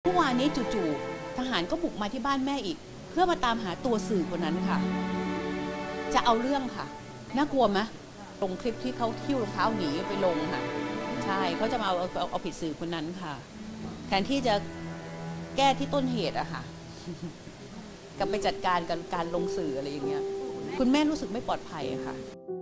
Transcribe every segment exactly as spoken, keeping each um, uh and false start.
มื่อวานนี้จู่ๆทหารก็บุกมาที่บ้านแม่อีกเพื่อมาตามหาตัวสื่อคนนั้นค่ะจะเอาเรื่องค่ะน่ากลัวไหมลงคลิปที่เขาทิ้วรองเท้าหนีไปลงค่ะใช่เขาจะมาเอาเอาเอาผิดสื่อคนนั้นค่ะแทนที่จะแก้ที่ต้นเหตุอะค่ะกับไปจัดการกับการลงสื่ออะไรอย่างเงี้ยคุณแม่รู้สึกไม่ปลอดภัยค่ะ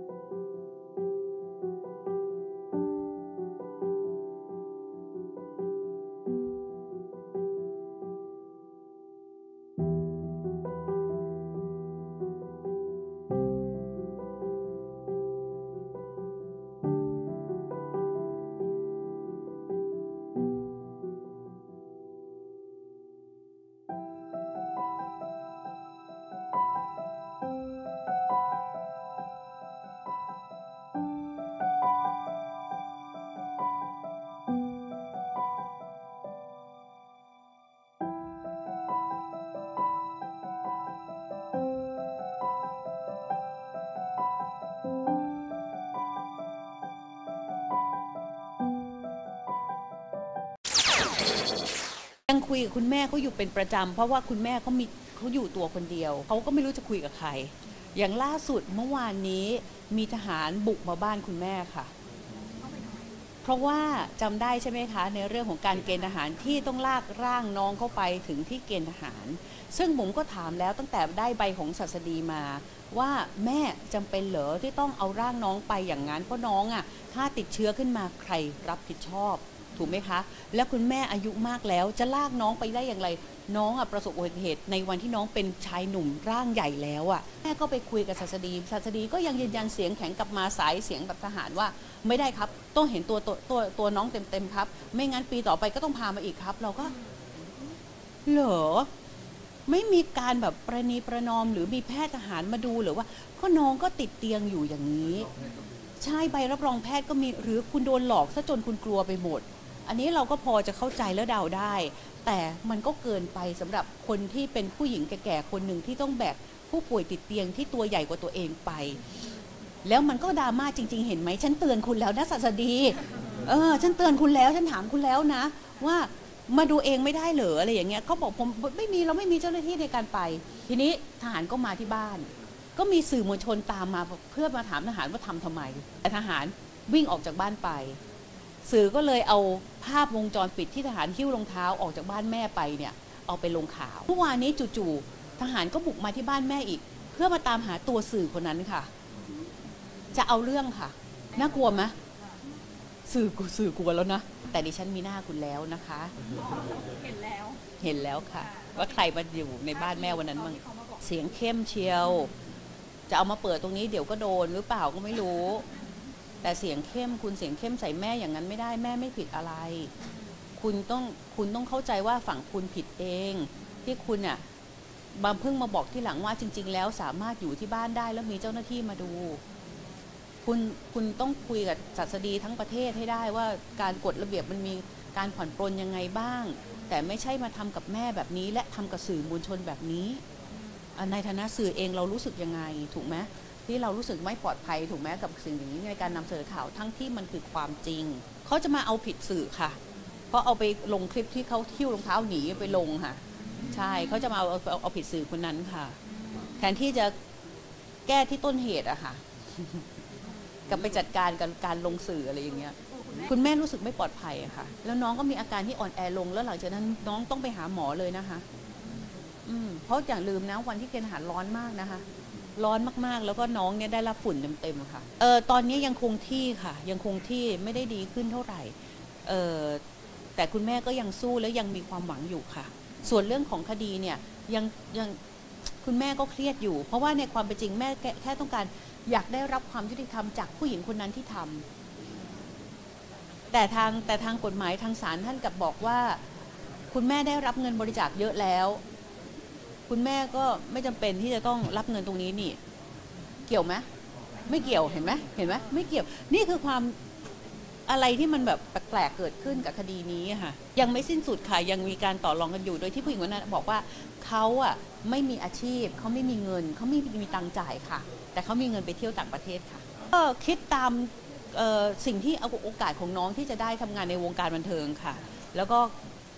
ยังคุยกับคุณแม่เขาอยู่เป็นประจำเพราะว่าคุณแม่เขามีเขาอยู่ตัวคนเดียวเขาก็ไม่รู้จะคุยกับใครอย่างล่าสุดเมื่อวานนี้มีทหารบุกมาบ้านคุณแม่ค่ะเพราะว่าจำได้ใช่ไหมคะในเรื่องของการเกณฑ์ทหารที่ต้องลากร่างน้องเข้าไปถึงที่เกณฑ์ทหารซึ่งผมก็ถามแล้วตั้งแต่ได้ใบของศัสดีมาว่าแม่จำเป็นเหรอที่ต้องเอาร่างน้องไปอย่างนั้นเพราะน้องอ่ะถ้าติดเชื้อขึ้นมาใครรับผิดชอบถูกไหมคะแล้วคุณแม่อายุมากแล้วจะลากน้องไปได้อย่างไรน้องอ่ะประสบอุบัติเหตุในวันที่น้องเป็นชายหนุ่มร่างใหญ่แล้วอ่ะแม่ก็ไปคุยกับศัสดีศัสดีก็ยังยืนยันเสียงแข็งกลับมาสายเสียงแบบทหารว่าไม่ได้ครับต้องเห็นตัวตัวตัวตัวน้องเต็มๆครับไม่งั้นปีต่อไปก็ต้องพามาอีกครับเราก็เหรอไม่มีการแบบประนีประนอมหรือมีแพทย์ทหารมาดูหรือว่าก็น้องก็ติดเตียงอยู่อย่างนี้ใช่ใบรับรองแพทย์ก็มีหรือคุณโดนหลอกซะจนคุณกลัวไปหมดอันนี้เราก็พอจะเข้าใจและเดาได้แต่มันก็เกินไปสำหรับคนที่เป็นผู้หญิงแก่ๆคนหนึ่งที่ต้องแบกผู้ป่วยติดเตียงที่ตัวใหญ่กว่าตัวเองไปแล้วมันก็ดราม่าจริงๆเห็นไหมฉันเตือนคุณแล้วนะศัสดีเออฉันเตือนคุณแล้วฉันถามคุณแล้วนะว่ามาดูเองไม่ได้เหรออะไรอย่างเงี้ยเขาบอกผมไม่มีเราไม่มีเจ้าหน้าที่ในการไปทีนี้ทหารก็มาที่บ้านก็มีสื่อมวลชนตามมาเพื่อมาถามทหารว่าทำทำไมแต่ทหารวิ่งออกจากบ้านไปสื่อก็เลยเอาภาพวงจรปิดที่ทหารหิ้วรองเท้าออกจากบ้านแม่ไปเนี่ยเอาไปลงข่าวเมื่อวานนี้จู่ๆทหารก็บุกมาที่บ้านแม่อีกเพื่อมาตามหาตัวสื่อคนนั้นค่ะจะเอาเรื่องค่ะน่ากลัวไหมสื่อกูสื่อกลัวแล้วนะแต่ดิฉันมีหน้าคุณแล้วนะคะเห็นแล้วเห็นแล้วค่ะว่าใครมาอยู่ในบ้านแม่วันนั้นบ้างเสียงเข้มเชียวจะเอามาเปิดตรงนี้เดี๋ยวก็โดนหรือเปล่าก็ไม่รู้แต่เสียงเข้มคุณเสียงเข้มใส่แม่อย่างนั้นไม่ได้แม่ไม่ผิดอะไรคุณต้องคุณต้องเข้าใจว่าฝั่งคุณผิดเองที่คุณอ่ะบางเพิ่งมาบอกที่หลังว่าจริงๆแล้วสามารถอยู่ที่บ้านได้แล้วมีเจ้าหน้าที่มาดูคุณคุณต้องคุยกับศัสดีทั้งประเทศให้ได้ว่าการกฎระเบียบมันมีการผ่อนปรนยังไงบ้างแต่ไม่ใช่มาทำกับแม่แบบนี้และทำกับสื่อมวลชนแบบนี้ในฐานะสื่อเองเรารู้สึกยังไงถูกไหมที่เรารู้สึกไม่ปลอดภัยถูกไหมกับสิ่งนี้ในการนำเสนอข่าวทั้งที่มันคือความจริงเขาจะมาเอาผิดสื่อค่ะเพราะเอาไปลงคลิปที่เขาทิ้วรองเท้าหนีไปลงค่ะใช่เขาจะมาเอาเอาเอาผิดสื่อคนนั้นค่ะแทนที่จะแก้ที่ต้นเหตุอะค่ะกับไปจัดการกับการลงสื่ออะไรอย่างเงี้ยคุณแม่รู้สึกไม่ปลอดภัยอะค่ะแล้วน้องก็มีอาการที่อ่อนแอลงแล้วหลังจากนั้นน้องต้องไปหาหมอเลยนะคะอืมเพราะอย่าลืมนะวันที่เกณฑ์ทหารร้อนมากนะคะร้อนมากๆแล้วก็น้องเนี่ยได้รับฝุ่นเต็มๆค่ะเออตอนนี้ยังคงที่ค่ะยังคงที่ไม่ได้ดีขึ้นเท่าไหร่เออแต่คุณแม่ก็ยังสู้และยังมีความหวังอยู่ค่ะส่วนเรื่องของคดีเนี่ยยังยังคุณแม่ก็เครียดอยู่เพราะว่าในความเป็นจริงแม่แค่ต้องการอยากได้รับความยุติธรรมจากผู้หญิงคนนั้นที่ทำแต่ทางแต่ทางกฎหมายทางศาลท่านกลับบอกว่าคุณแม่ได้รับเงินบริจาคเยอะแล้วคุณแม่ก็ไม่จำเป็นที่จะต้องรับเงินตรงนี้นี่เกี่ยวไหมไม่เกี่ยวเห็นไหมเห็นไหมไม่เกี่ยวนี่คือความอะไรที่มันแบบแปลกๆเกิดขึ้นกับคดีนี้ค่ะยังไม่สิ้นสุดค่ะยังมีการต่อรองกันอยู่โดยที่ผู้หญิงคนนั้นบอกว่าเขาอ่ะไม่มีอาชีพเขาไม่มีเงินเขาไม่มีตังค์จ่ายค่ะแต่เขามีเงินไปเที่ยวต่างประเทศค่ะก็คิดตามสิ่งที่เอาโอกาสของน้องที่จะได้ทำงานในวงการบันเทิงค่ะแล้วก็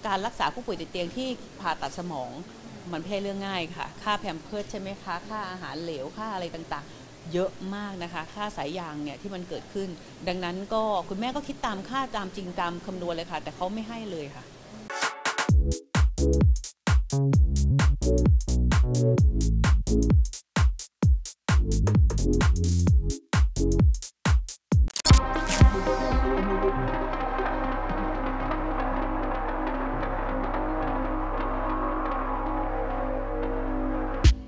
การรักษาผู้ป่วยติดเตียงที่ผ่าตัดสมองมันไม่ใช่เรื่องง่ายค่ะค่าแพมเพิร์สใช่ไหมคะค่าอาหารเหลวค่าอะไรต่างๆเยอะมากนะคะค่าสายยางเนี่ยที่มันเกิดขึ้นดังนั้นก็คุณแม่ก็คิดตามค่าตามจริงตามคำนวณเลยค่ะแต่เขาไม่ให้เลยค่ะ